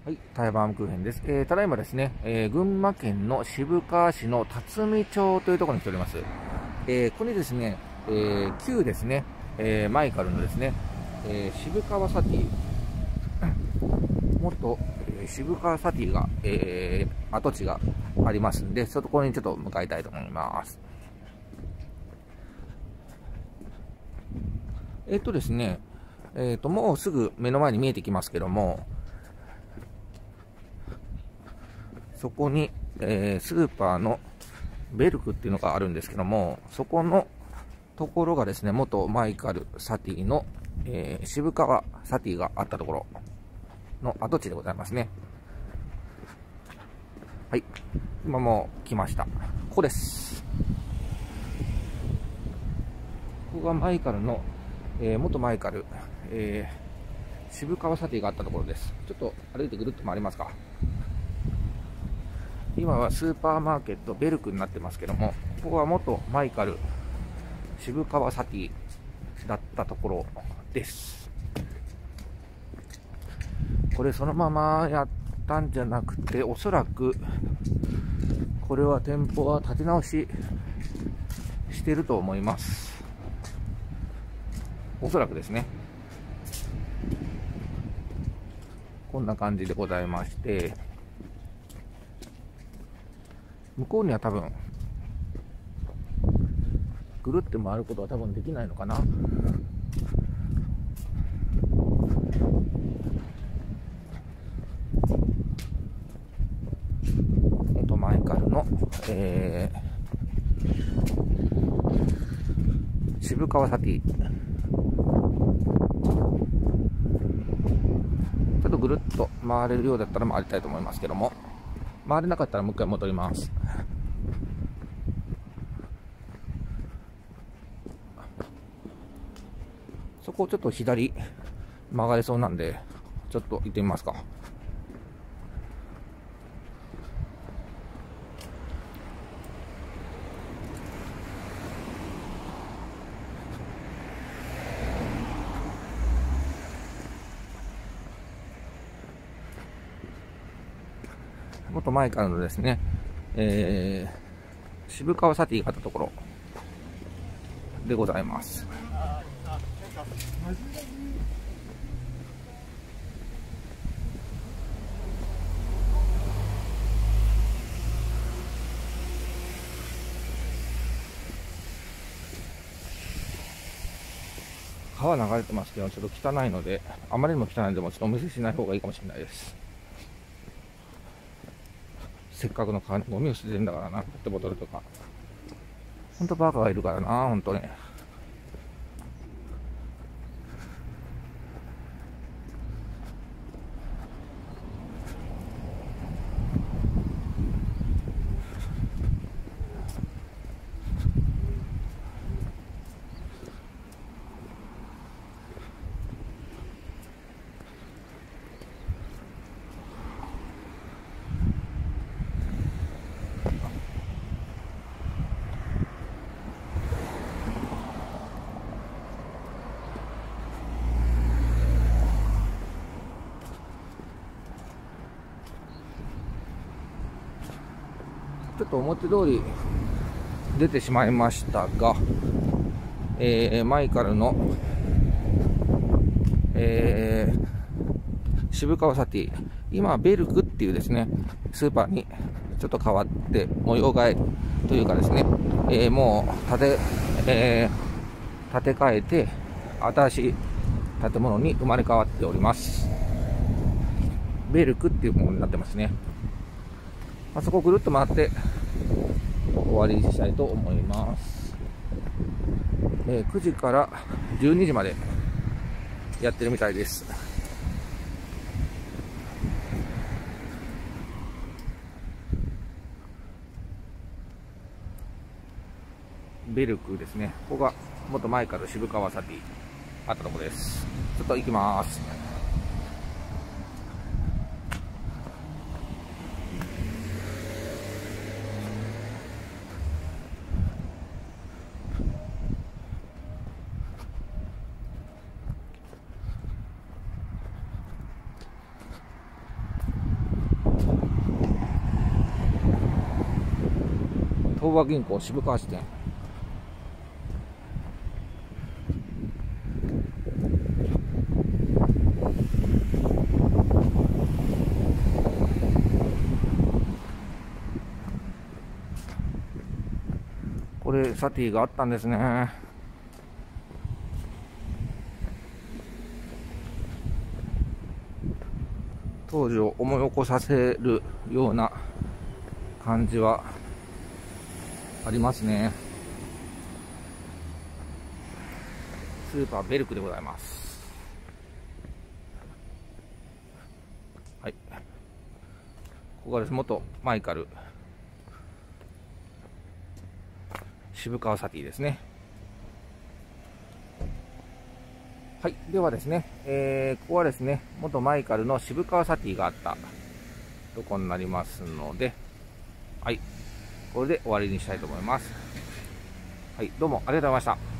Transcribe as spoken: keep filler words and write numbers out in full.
はい、タイバームクーヘンです。えー、ただいまですね、えー、群馬県の渋川市の辰巳町というところに来ております。えー、ここにですね、えー、旧ですね、えー、マイカルのですね、えー、渋川サティ、元、えー、渋川サティが、えー、跡地がありますんで、そこにちょっと向かいたいと思います。えっとですね、えっと、もうすぐ目の前に見えてきますけども、そこに、えー、スーパーのベルクっていうのがあるんですけども、そこのところがですね、元マイカルサティの、えー、渋川サティがあったところの跡地でございますね。はい。今もう来ました。ここです。ここがマイカルの、えー、元マイカル、えー、渋川サティがあったところです。ちょっと歩いてぐるっと回りますか。今はスーパーマーケットベルクになってますけども、ここは元マイカル渋川サティだったところです。これそのままやったんじゃなくて、おそらくこれは店舗は建て直ししてると思います。おそらくですね。こんな感じでございまして、向こうには多分ぐるって回ることは多分できないのかな。元マイカルの、えー、渋川サティ、ちょっとぐるっと回れるようだったら回りたいと思いますけども、回れなかったらもう一回戻ります。そこをちょっと左曲がれそうなんで、ちょっと行ってみますか。元マイカルのですね、えー、渋川サティがあったところでございます。川流れてますけど、ちょっと汚いので、あまりにも汚いので、もちょっとお見せしない方がいいかもしれないです。せっかくの川にゴミを捨ててるんだからな、ペットボトルとか。ほんとバカがいるからな、ほんとに。ちょっと表通り出てしまいましたが、えー、マイカルの、えー、渋川サティ、今ベルクっていうですね、スーパーにちょっと変わって模様替えというかですね、えー、もう建て、えー、建て替えて新しい建物に生まれ変わっております。ベルクっていうものになってますね。あそこぐるっと回って終わりにしたいと思います。えー、くじからじゅうにじまでやってるみたいです。ベルクですね。ここが元マイカル渋川サティあったところです。ちょっと行きます。 東和銀行渋川支店。これサティがあったんですね。当時を思い起こさせるような感じはありますね。スーパーベルクでございます。はい、ここがです。元マイカル渋川サティですね。はい。ではですね、えー、ここはですね、元マイカルの渋川サティがあったとこになりますので、はい。これで終わりにしたいと思います。はい。どうもありがとうございました。